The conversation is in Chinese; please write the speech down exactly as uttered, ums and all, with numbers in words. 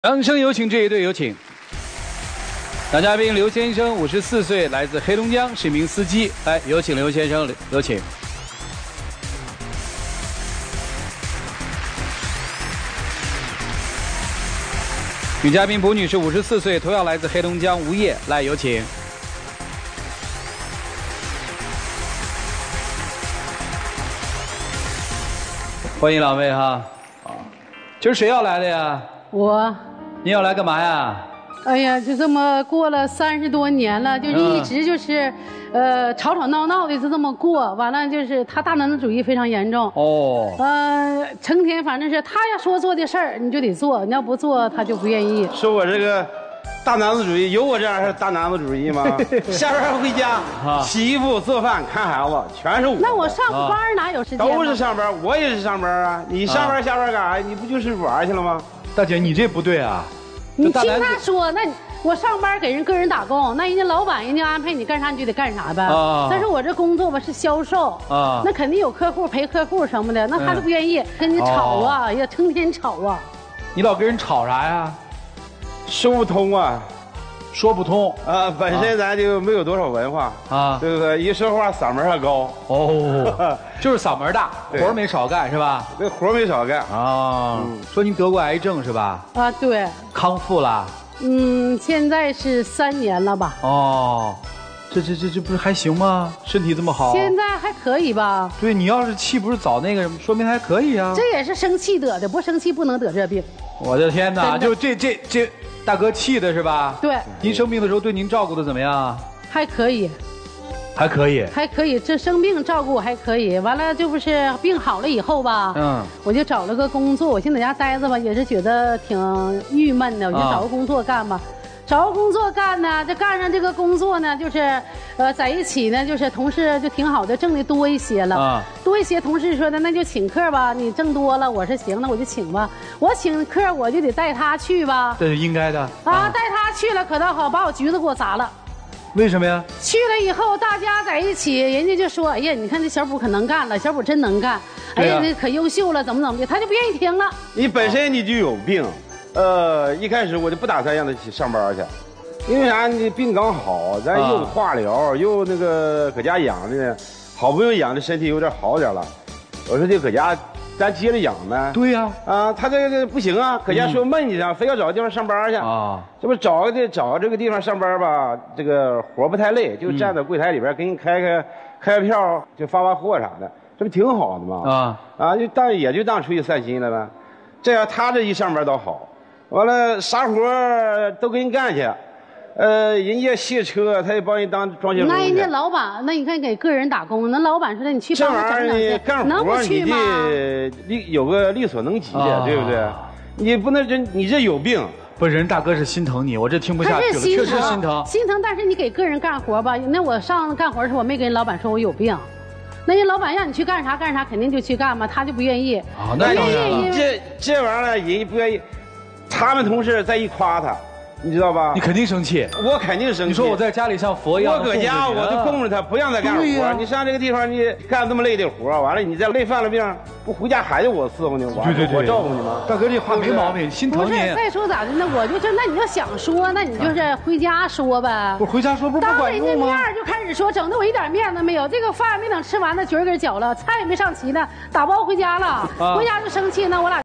掌声有请这一队，有请。男嘉宾刘先生，五十四岁，来自黑龙江，是一名司机。来，有请刘先生，有请。女嘉宾卜女士，五十四岁，同样来自黑龙江，无业。来，有请。欢迎两位哈。啊，今儿谁要来的呀？ 我。 你要来干嘛呀？ 哎呀，就这么过了三十多年了，就是一直就是，嗯、呃，吵吵闹闹的就这么过。完了就是他大男子主义非常严重。哦。呃，成天反正是他要说做的事儿，你就得做，你要不做他就不愿意。 说我这个大男子主义，有我这样是大男子主义吗？下班回家，洗衣服、做饭、看孩子，全是我。 那我上班哪有时间？ 都是上班，我也是上班啊。你上班下班干啥？你不就是玩去了吗？ 大姐，你这不对啊！ 你听他说，那我上班给人个人打工，那人家老板人家安排你干啥你就得干啥呗。啊、但是我这工作吧是销售，啊、那肯定有客户陪客户什么的，那他都不愿意、嗯、跟你吵啊，哎呀、哦，成天吵啊。 你老跟人吵啥呀？ 说不通啊， 说不通啊！本身咱就没有多少文化啊，对不对？一说话嗓门还高哦。就是嗓门大，活没少干是吧？ 对，活没少干啊。嗯、说您得过癌症是吧？ 啊，对。 康复了？ 嗯，现在是三年了吧？ 哦，这这这这不是还行吗？身体这么好？ 现在还可以吧？ 对，你要是气不是早那个，说明还可以啊。 这也是生气得的，不生气不能得这病。 我的天哪！就这这这大哥气的是吧？ 对。 您生病的时候对您照顾的怎么样？ 还可以。 还可以， 还可以，这生病照顾我还可以。完了，这不是病好了以后吧，嗯，我就找了个工作。我现在在家待着吧，也是觉得挺郁闷的，我就找个工作干吧。啊、找个工作干呢，这干上这个工作呢，就是，呃，在一起呢，就是同事就挺好的，挣的多一些了。啊，多一些，同事说的那就请客吧，你挣多了，我说行，那我就请吧。我请客我就得带他去吧， 这是应该的。 啊，带他去了可倒好，把我橘子给我砸了。 为什么呀？ 去了以后，大家在一起，人家就说：“哎呀，你看这小卜可能干了，小卜真能干，哎呀，这可优秀了，怎么怎么的。”他就不愿意听了。 你本身你就有病，呃，一开始我就不打算让他去上班去，因为啥？你病刚好，咱又化疗，啊、又那个搁家养的，好不容易养的身体有点好点了，我说就搁家。 咱接着养呗。对呀。啊，他这个不行啊，搁家说闷去啊，非要找个地方上班去啊。这不找个地找这个地方上班吧，这个活不太累，就站在柜台里边给你开开开个票，就发发货啥的，这不挺好的吗？啊啊，就当也就当出去散心了呗。这样他这一上班倒好，完了啥活都给你干去。 呃，人家卸车，他也帮人当装修工。 那人家老板，那你看给个人打工，那老板说的你去帮我整两去，能不去吗？ 力有个力所能及的，啊、对不对？你不能这，你这有病。 不是人大哥是心疼你，我这听不下去了，确实心疼。 心疼，但是你给个人干活吧，那我上干活的时候，我没跟老板说我有病。那人老板让你去干啥干啥，肯定就去干嘛，他就不愿意。 啊，那当然了。 这这玩意儿人家不愿意，他们同事再一夸他。 你知道吧？ 你肯定生气， 我肯定生气。 你说我在家里像佛一样， 我搁家我就供着他，不让他干活。啊、你上这个地方，你干这么累的活，完了你再累犯了病，不回家还得我伺候你，我对对对， 我照顾你吗？ 大哥这话没毛病，心疼你。 不是，再说咋的呢？我就这，那你要想说，那你就是回家说呗。 不回家说不是不管用吗？ 当人家面就开始说，整的我一点面子没有。这个饭没等吃完呢，局儿给搅了，菜也没上齐呢，打包回家了，啊、回家就生气呢，我俩。